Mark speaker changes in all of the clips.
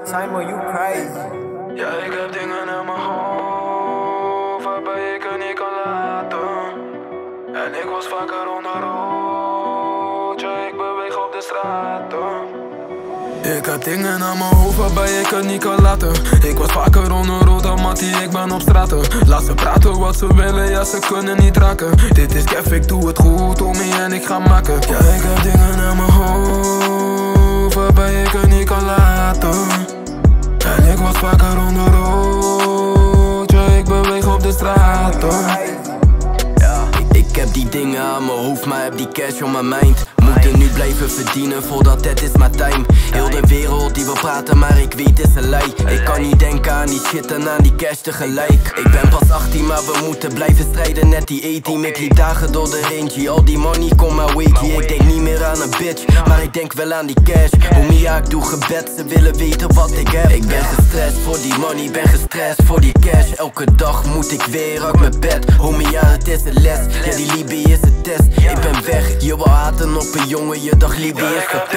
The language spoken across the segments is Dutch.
Speaker 1: Simon, you crazy.
Speaker 2: Ja, ik heb dingen in mijn hoofd waarbij ik het niet kan laten. En ik was vaker onder rood, ja, ik beweeg op de straten. Ik heb dingen aan mijn hoofd waarbij ik het niet kan laten. Ik was vaker onder rood dan Mattie, ik ben op straten. Laat ze praten wat ze willen, ja ze kunnen niet raken. Dit is Kev, ik doe het goed, homie, en ik ga maken. Ja, ik heb dingen aan mijn hoofd waarbij ik het niet kan laten. En ik was vaker onder rood, ja, ik beweeg op de straten.
Speaker 3: Ik heb die dingen aan mijn hoofd, maar heb die cash on my mind. Moeten nu blijven verdienen voordat het is mijn time. Heel de wereld die wil praten, maar ik weet het is een lei. Ik kan niet denken aan die shit en aan die cash tegelijk. Ik ben pas 18, maar we moeten blijven strijden, net die 18. Ik liep dagen door de range, al die money kom maar wakey. Ik denk niet meer aan een bitch, maar ik denk wel aan die cash. Homie, ja, ik doe gebed, ze willen weten wat ik heb. Ik ben gestrest voor die money, ben gestrest voor die cash. Elke dag moet ik weer uit mijn bed. Homie, ja, het is een les, ja, die Libië is een test. Ik ben weg, je wil haten op een jongen, je dacht Libië is gepest.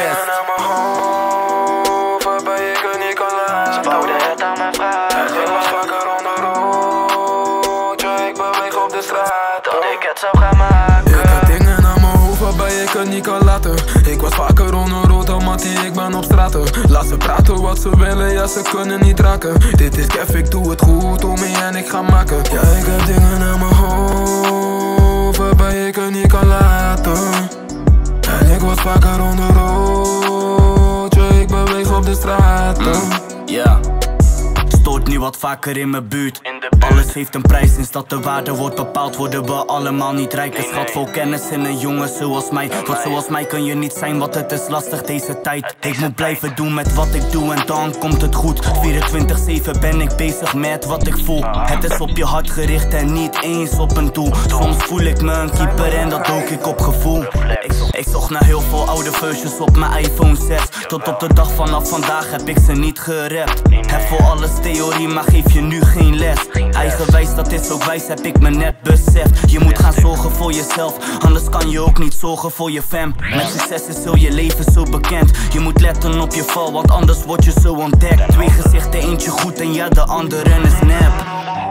Speaker 2: Waarbij ik het niet kan laten. Ze bouwden het aan mijn vraag. Ik was vaker onder rood, ja, ik beweeg op de straat. Dat ik het zou gaan maken. Ik heb dingen aan mijn hoofd waarbij ik het niet kan laten. Ik was vaker onder rood dan Mattie, ik ben op straten. Laat ze praten wat ze willen, ja ze kunnen niet raken. Dit is Kev, ik doe het goed, homie, en ik ga maken. Ja, ik heb dingen aan mijn hoofd waarbij ik het niet kan laten. En ik was vaker onder rood, ja, ik beweeg op de straten.
Speaker 4: Ja, stoort nu wat vaker in mijn buurt. Alles heeft een prijs, sinds dat de waarde wordt bepaald worden we allemaal niet rijk. Een schat vol kennis in een jongen zoals mij. Want zoals mij kun je niet zijn, want het is lastig deze tijd. Ik moet blijven doen met wat ik doe en dan komt het goed. 24/7 ben ik bezig met wat ik voel. Het is op je hart gericht en niet eens op een doel. Soms voel ik me een keeper en dat dook ik op gevoel. Ik zocht naar heel veel oude versions op mijn iPhone 6. Tot op de dag vanaf vandaag heb ik ze niet gerapt. Heb voor alles theorie, maar geef je nu geen les. Eigenwijs, dat is ook wijs, heb ik me net beseft. Je moet gaan zorgen voor jezelf, anders kan je ook niet zorgen voor je fam. Met succes is zo je leven zo bekend. Je moet letten op je val, want anders word je zo ontdekt. Twee gezichten, eentje goed en ja, de andere is nep.